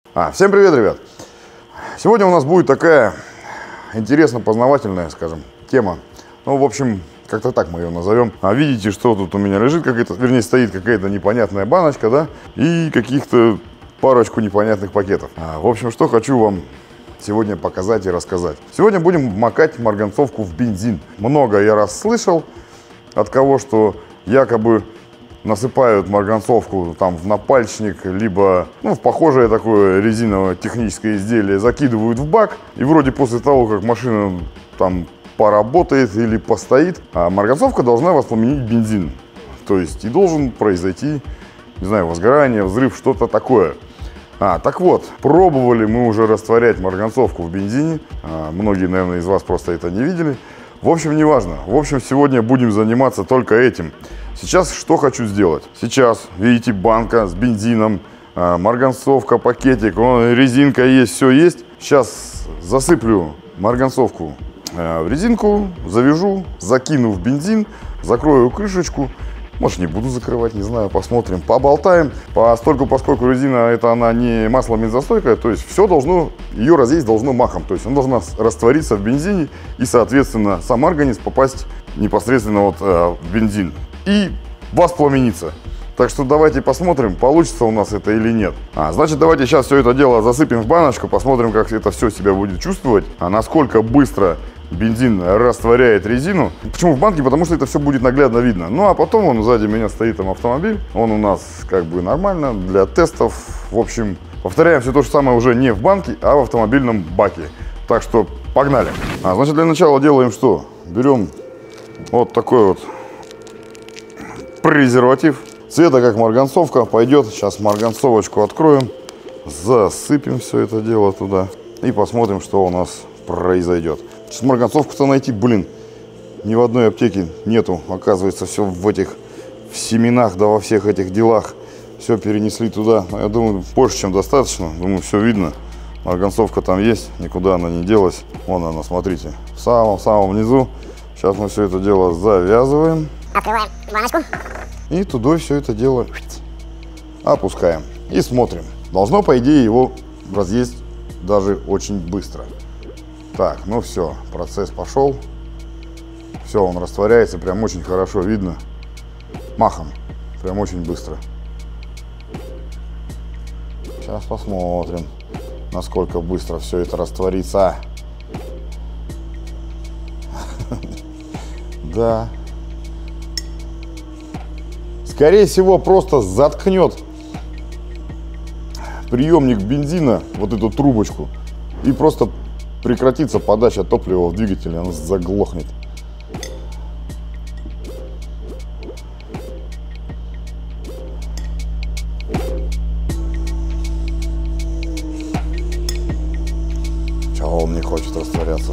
Всем привет, ребят! Сегодня у нас будет такая интересно-познавательная, скажем, тема. Ну, в общем, как-то так мы ее назовем. Видите, что тут у меня лежит какая-то, вернее, стоит какая-то непонятная баночка, да, и каких-то парочку непонятных пакетов. В общем, что хочу вам сегодня показать и рассказать. Сегодня будем макать марганцовку в бензин. Много я раз слышал от кого, что якобы насыпают марганцовку там в напальчник, либо в похожее такое резиновое техническое изделие закидывают в бак, и вроде после того, как машина там поработает или постоит, марганцовка должна воспламенить бензин. То есть и должен произойти, не знаю, возгорание, взрыв, что-то такое. Так вот, пробовали мы уже растворять марганцовку в бензине. Многие, наверное, из вас просто это не видели. В общем, неважно. В общем, сегодня будем заниматься только этим. Сейчас что хочу сделать? Сейчас, видите, банка с бензином, марганцовка, пакетик, резинка есть, все есть. Сейчас засыплю марганцовку в резинку, завяжу, закину в бензин, закрою крышечку. Может, не буду закрывать, не знаю, посмотрим, поболтаем. Поскольку резина, это она не масло-бензостойкая, то есть все должно, ее разъесть должно махом. То есть она должна раствориться в бензине и, соответственно, сам марганец попасть непосредственно в бензин и воспламениться. Так что давайте посмотрим, получится у нас это или нет. Значит, давайте сейчас все это дело засыпем в баночку, посмотрим, как это все себя будет чувствовать, насколько быстро бензин растворяет резину. Почему в банке? Потому что это все будет наглядно видно. Ну а потом сзади меня стоит там автомобиль. Он у нас как бы нормально для тестов. В общем, повторяем все то же самое уже не в банке, а в автомобильном баке. Так что погнали. Значит, для начала делаем что? Берем вот такой вот презерватив. Цвета как марганцовка пойдет. Сейчас марганцовочку откроем. Засыпем все это дело туда. И посмотрим, что у нас произойдет. Сейчас марганцовку-то найти, ни в одной аптеке нету. Оказывается, все в семенах, да во всех этих делах. Все перенесли туда. Я думаю, больше, чем достаточно. Думаю, все видно. Марганцовка там есть, никуда она не делась. Вон она, смотрите, в самом-самом низу. Сейчас мы все это дело завязываем. Открываем баночку. И туда все это дело опускаем. И смотрим. Должно, по идее, его разъесть даже очень быстро. Так, ну все, процесс пошел. Все, он растворяется, прям очень хорошо видно. Махом, прям очень быстро. Сейчас посмотрим, насколько быстро все это растворится. Да. Скорее всего, просто заткнет приемник бензина, вот эту трубочку, и просто прекратится подача топлива в двигатель, он заглохнет. Чего он не хочет растворяться?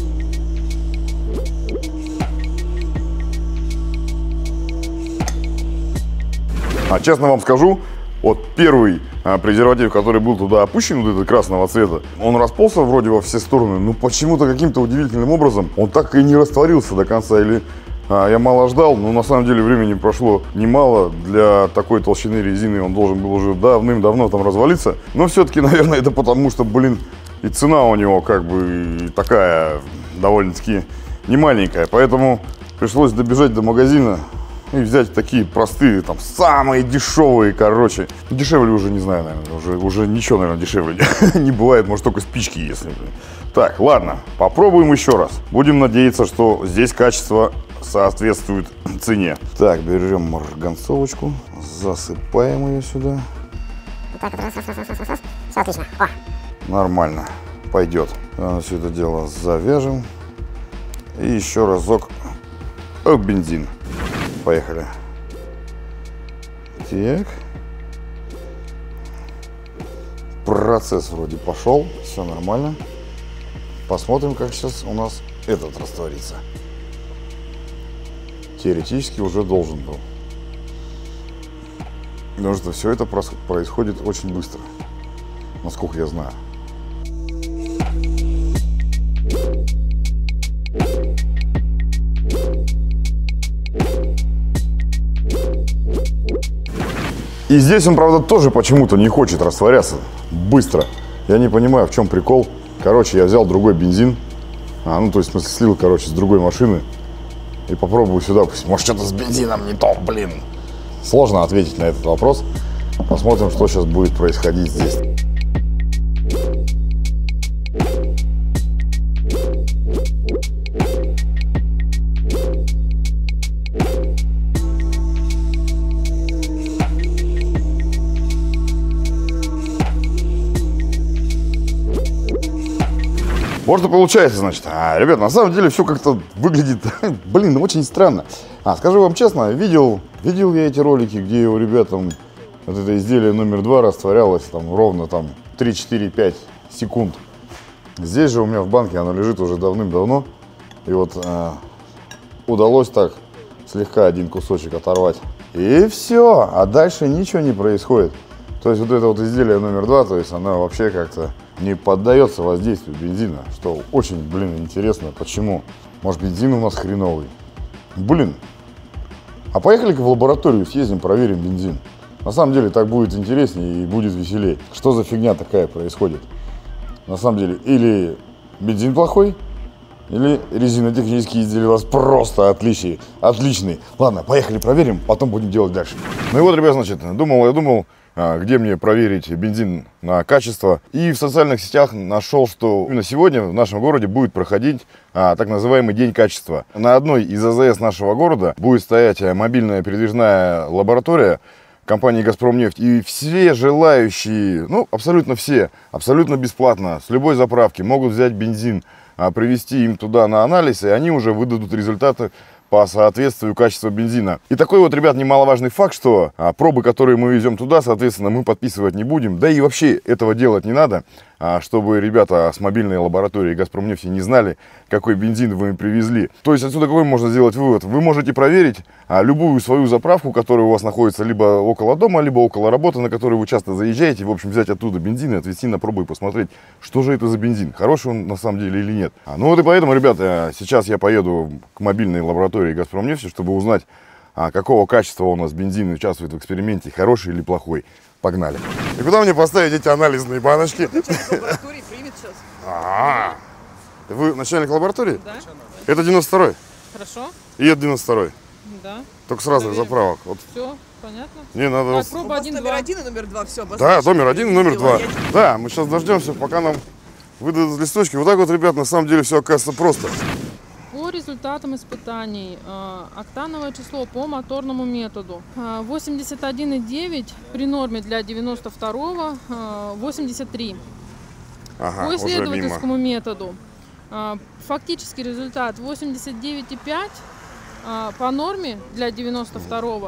Честно вам скажу, вот первый презерватив, который был туда опущен, вот этот красного цвета, он расползся вроде во все стороны, но почему-то каким-то удивительным образом он так и не растворился до конца. Или я мало ждал, но на самом деле времени прошло немало. Для такой толщины резины он должен был уже давным-давно там развалиться. Но все-таки, наверное, это потому что, и цена у него как бы такая довольно-таки немаленькая. Поэтому пришлось добежать до магазина и взять такие простые, там, самые дешевые, короче. Дешевле уже, не знаю, наверное, уже ничего, наверное, дешевле не бывает, может, только спички, если. Так, ладно, попробуем еще раз. Будем надеяться, что здесь качество соответствует цене. Так, берем марганцовочку, засыпаем ее сюда. Вот так вот, раз. Все отлично. Нормально, пойдет. Все это дело завяжем. И еще разок бензин. Поехали. Так. Процесс вроде пошел. Все нормально. Посмотрим, как сейчас у нас этот растворится. Теоретически уже должен был. Потому что все это происходит очень быстро. Насколько я знаю. И здесь он, правда, тоже почему-то не хочет растворяться. быстро. Я не понимаю, в чем прикол. Короче, я взял другой бензин. Ну, то есть, в смысле, слил, короче, с другой машины. И попробую сюда. Может, что-то с бензином не то, блин. Сложно ответить на этот вопрос. Посмотрим, что сейчас будет происходить здесь. Вот что получается, значит. Ребят, на самом деле все как-то выглядит, блин, очень странно. Скажу вам честно, видел я эти ролики, где у ребят там вот это изделие номер 2 растворялось там ровно там 3-4-5 секунд. Здесь же у меня в банке оно лежит уже давным-давно. И вот удалось так слегка один кусочек оторвать. И все, а дальше ничего не происходит. То есть вот это вот изделие номер 2, то есть оно вообще как-то не поддается воздействию бензина, что очень, блин, интересно. Почему? Может, бензин у нас хреновый? Блин, а поехали-ка в лабораторию, съездим, проверим бензин. На самом деле так будет интереснее и будет веселее. Что за фигня такая происходит? На самом деле, или бензин плохой, или резинотехнические изделия у вас просто отличные. Ладно, поехали проверим, потом будем делать дальше. Ну и вот, ребят, значит, я думал, где мне проверить бензин на качество. И в социальных сетях нашел, что именно сегодня в нашем городе будет проходить так называемый День качества. На одной из АЗС нашего города будет стоять мобильная передвижная лаборатория компании «Газпромнефть». И все желающие, ну, абсолютно все, абсолютно бесплатно, с любой заправки могут взять бензин, привезти им туда на анализ, и они уже выдадут результаты по соответствию качества бензина. И такой вот, ребят, немаловажный факт, что пробы, которые мы везем туда, соответственно, мы подписывать не будем. Да и вообще этого делать не надо, чтобы ребята с мобильной лаборатории «Газпромнефти» не знали, какой бензин вы привезли. То есть отсюда какой можно сделать вывод? Вы можете проверить любую свою заправку, которая у вас находится либо около дома, либо около работы, на которую вы часто заезжаете. В общем, взять оттуда бензин и отвезти на пробу и посмотреть, что же это за бензин, хороший он на самом деле или нет. Ну вот и поэтому, ребята, сейчас я поеду к мобильной лаборатории «Газпромнефти», чтобы узнать, какого качества у нас бензин участвует в эксперименте, хороший или плохой. Погнали. И куда мне поставить эти анализные баночки? Лаборатории примет сейчас. Вы начальник лаборатории? Да. Это 92-й? Хорошо. И это 92-й? Да. Только с разных заправок. Вот. Все, понятно. Не надо. Так, проба 1, номер 2. 1 и номер 2, все. Да, номер 1 и номер 2. Да, мы сейчас дождемся, пока нам выдадут листочки. Вот так вот, ребят, на самом деле все оказывается просто. По результатам испытаний, октановое число по моторному методу 81,9 при норме для 92-го 83. Ага, По уже исследовательскому мимо. методу фактический результат 89,5 по норме для 92-го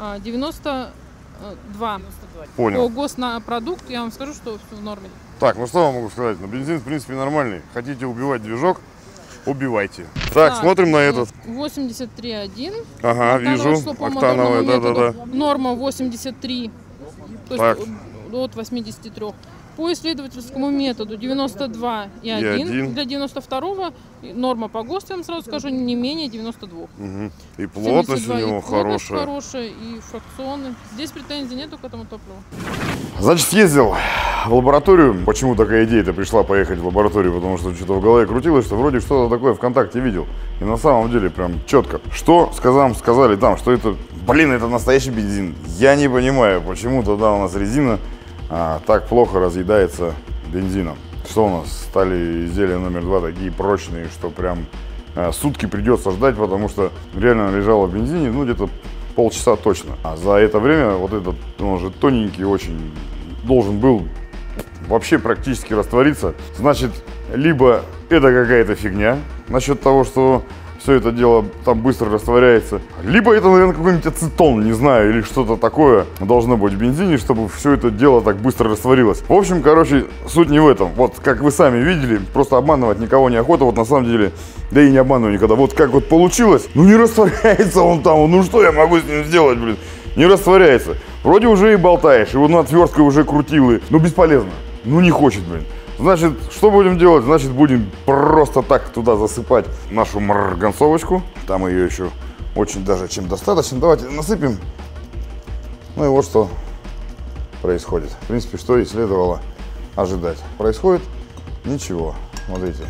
92. По Понял. госнопродукту я вам скажу, что в норме. Так, ну что вам могу сказать? Ну, бензин, в принципе, нормальный. Хотите убивать движок? Убивайте. Так, смотрим на этот. 83,1. Ага, вижу. Октановая, да-да-да. Норма 83. То Так. есть от 83. По исследовательскому методу 92,1 1. для 92-го. Норма по ГОСТу, я вам сразу скажу, не менее 92. Угу. И плотность у 72, него и плотность хорошая. хорошая, и фракционы. Здесь претензий нету к этому топливу. Значит, съездил в лабораторию. Почему такая идея-то пришла поехать в лабораторию? Потому что что-то в голове крутилось, что вроде что-то такое ВКонтакте видел. И на самом деле прям четко. Что сказали там, что это, блин, это настоящий бензин. Я не понимаю, почему тогда у нас резина так плохо разъедается бензином. Что у нас? Стали изделия номер 2 такие прочные, что прям сутки придется ждать, потому что реально лежало в бензине, ну, где-то полчаса точно. А за это время вот этот, он же тоненький очень, должен был вообще практически раствориться. Значит, либо это какая-то фигня насчет того, что все это дело там быстро растворяется, либо это, наверное, какой-нибудь ацетон, не знаю, или что-то такое должно быть в бензине, чтобы все это дело так быстро растворилось. В общем, короче, суть не в этом. Вот, как вы сами видели, просто обманывать никого не охота, вот на самом деле, да и не обманываю никогда. Вот как вот получилось, ну не растворяется он там, ну что я могу с ним сделать, блин, не растворяется. Вроде уже и болтаешь, его на отверткой уже крутил, и, ну бесполезно, ну не хочет, блин. Значит, что будем делать? Значит, будем просто так туда засыпать нашу марганцовочку. Там ее еще очень даже чем достаточно. Давайте насыпем. Ну и вот что происходит. В принципе, что и следовало ожидать? Происходит ничего. Смотрите.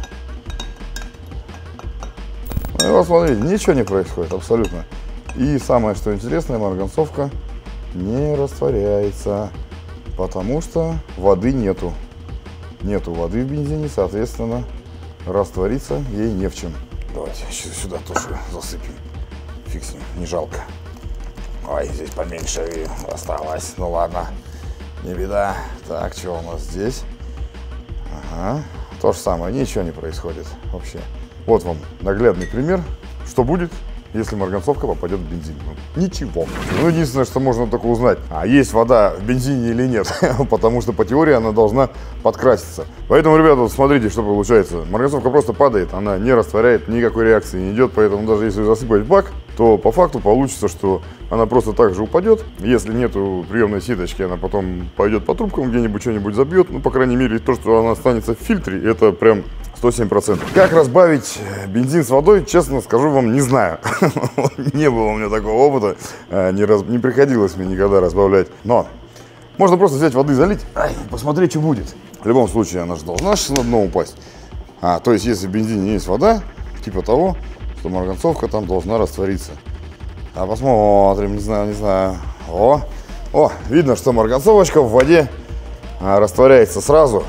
Ну и вот смотрите, ничего не происходит абсолютно. И самое, что интересное, марганцовка не растворяется, потому что воды нету. Нету воды в бензине, соответственно, раствориться ей не в чем. Давайте сюда тоже засыпем. Фиг с ним, не жалко. Ой, здесь поменьше осталось. Ну ладно, не беда. Так, что у нас здесь? Ага, то же самое, ничего не происходит вообще. Вот вам наглядный пример, что будет, если марганцовка попадет в бензин. Ничего. Ну, единственное, что можно только узнать, а есть вода в бензине или нет, потому что по теории она должна подкраситься. Поэтому, ребята, вот смотрите, что получается. Марганцовка просто падает, она не растворяет, никакой реакции не идет, поэтому даже если засыпать в бак, то по факту получится, что она просто так же упадет. Если нету приемной сеточки, она потом пойдет по трубкам, где-нибудь что-нибудь забьет. Ну, по крайней мере, то, что она останется в фильтре, это прям 107%. Как разбавить бензин с водой, честно скажу вам, не знаю. Не было у меня такого опыта, не приходилось мне никогда разбавлять. Но можно просто взять воды, залить, посмотреть, что будет. В любом случае, она же должна на дно упасть. То есть, если в бензине есть вода, типа того, что марганцовка там должна раствориться. Посмотрим, не знаю. О, видно, что марганцовочка в воде растворяется сразу.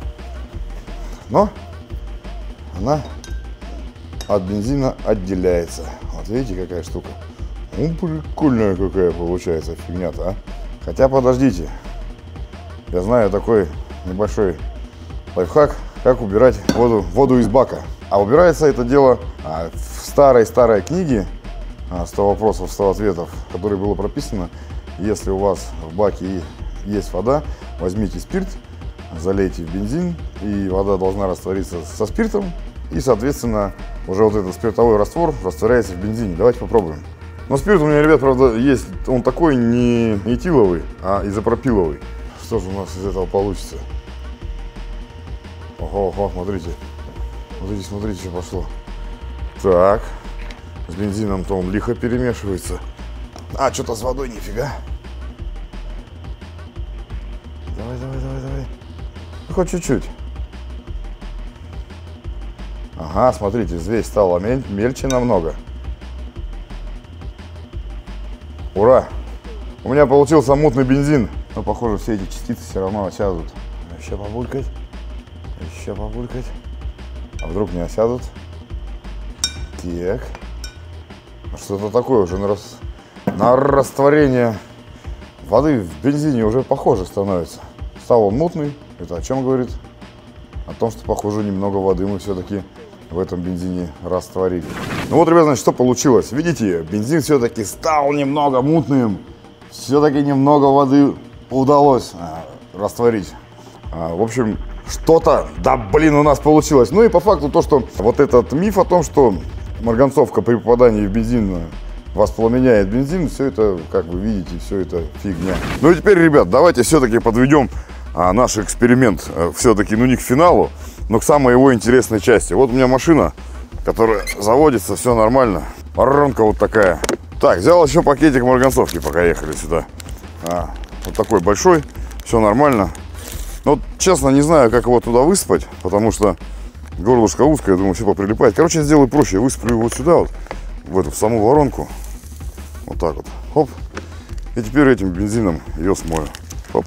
Но она от бензина отделяется. Вот видите, какая штука. Ну, прикольная какая получается фигня-то, а. Хотя, подождите. Я знаю такой небольшой лайфхак, как убирать воду из бака. А убирается это дело в старой книге 100 вопросов, 100 ответов, в которой было прописано: если у вас в баке есть вода, возьмите спирт, залейте в бензин, и вода должна раствориться со спиртом, и, соответственно, уже вот этот спиртовой раствор растворяется в бензине. Давайте попробуем. Но спирт у меня, ребят, правда, есть, он такой не этиловый, а изопропиловый. Что же у нас из этого получится? Ого, смотрите. Смотрите, что пошло. Так, с бензином-то он лихо перемешивается. Что-то с водой нифига. Давай. Хоть чуть-чуть. Ага, смотрите, взвесь стала мельче намного. Ура! У меня получился мутный бензин. Но, похоже, все эти частицы все равно осядут. Еще побулькать. А вдруг не осядут? Так. Что-то такое уже на растворение воды в бензине уже похоже становится. Стал он мутный. Это о чем говорит? О том, что, похоже, немного воды мы все-таки в этом бензине растворили. Ну вот, ребята, значит, что получилось. Видите, бензин все-таки стал немного мутным. Все-таки немного воды удалось растворить. В общем, что-то, у нас получилось. Ну и по факту то, что вот этот миф о том, что марганцовка при попадании в бензин воспламеняет бензин, все это, как вы видите, все это фигня. Ну и теперь, ребят, давайте все-таки подведем наш эксперимент все-таки, не к финалу, но к самой его интересной части. Вот у меня машина, которая заводится, все нормально. Воронка вот такая. Так, взял еще пакетик марганцовки, пока ехали сюда. Вот такой большой, все нормально. Но вот, честно, не знаю, как его туда высыпать, потому что горлышко узкое, я думаю, все поприлипает. Короче, я сделаю проще, я высыплю его вот сюда, вот, в саму воронку. Вот так вот, хоп. И теперь этим бензином ее смою. Хоп.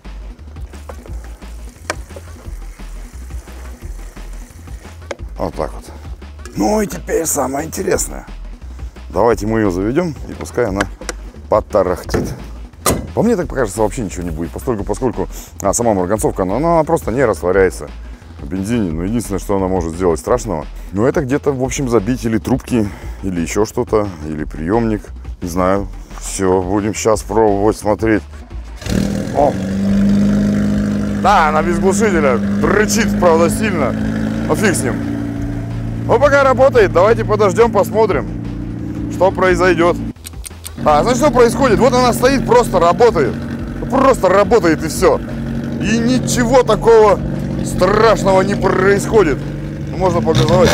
Вот так вот. Ну и теперь самое интересное. Давайте мы ее заведем, и пускай она потарахтит. По мне так кажется, вообще ничего не будет, поскольку сама марганцовка, она просто не растворяется в бензине. Но единственное, что она может сделать страшного, это где-то, в общем, забить или трубки, или еще что-то, или приемник. Не знаю. Все, будем сейчас пробовать смотреть. О! Да, она без глушителя. Рычит, правда, сильно. Но фиг с ним. Ну, пока работает, давайте подождем, посмотрим, что произойдет. Знаете, что происходит? Вот она стоит, просто работает. Просто работает и все. И ничего такого страшного не происходит. Можно погазовать.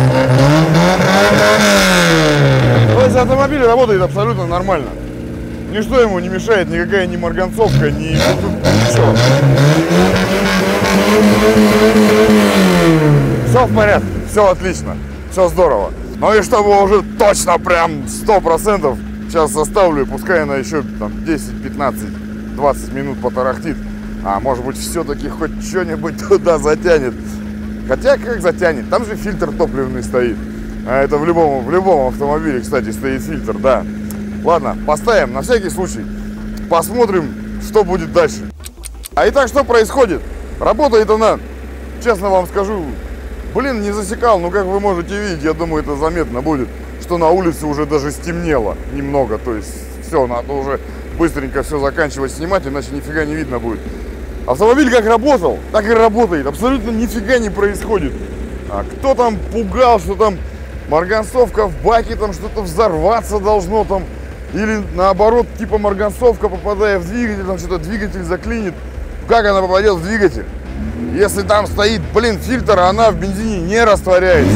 То есть автомобиль работает абсолютно нормально. Ничто ему не мешает, никакая ни марганцовка, ни ничего. Все в порядке, все отлично, все здорово. Ну и чтобы уже точно прям 100%, сейчас составлю, пускай она еще там 10, 15, 20 минут потарахтит. А может быть все-таки хоть что-нибудь туда затянет. Хотя как затянет, там же фильтр топливный стоит. А это в любом автомобиле, кстати, стоит фильтр, да. Ладно, поставим на всякий случай. Посмотрим, что будет дальше. А итак, что происходит? Работает она, честно вам скажу, блин, не засекал. Ну, как вы можете видеть, я думаю, это заметно будет, что на улице уже даже стемнело немного. То есть все, надо уже быстренько все заканчивать снимать, иначе нифига не видно будет. Автомобиль как работал, так и работает. Абсолютно нифига не происходит. А кто там пугал, что там марганцовка в баке, там что-то взорваться должно там. Или наоборот, типа марганцовка, попадая в двигатель, там что-то двигатель заклинит. Как она попадет в двигатель? Если там стоит, блин, фильтр, она в бензине не растворяется.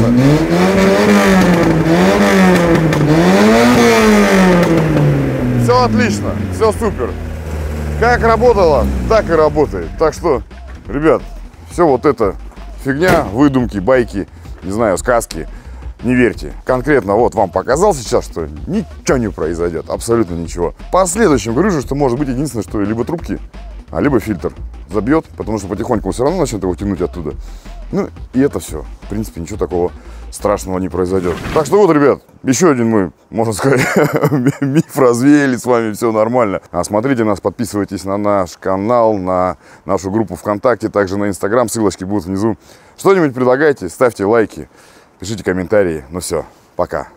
Все отлично, все супер. Как работало, так и работает. Так что, ребят, все вот это фигня, выдумки, байки, не знаю, сказки, не верьте. Конкретно вот вам показал сейчас, что ничего не произойдет, абсолютно ничего. В последующем говорю же, что может быть единственное, что либо трубки, либо фильтр забьет, потому что потихоньку все равно начнет его тянуть оттуда. Ну и это все. В принципе, ничего такого страшного не произойдет. Так что вот, ребят, еще один мы, можно сказать, миф развеяли, с вами все нормально. Смотрите нас, подписывайтесь на наш канал, на нашу группу ВКонтакте, также на Инстаграм, ссылочки будут внизу. Что-нибудь предлагайте, ставьте лайки, пишите комментарии. Ну все, пока.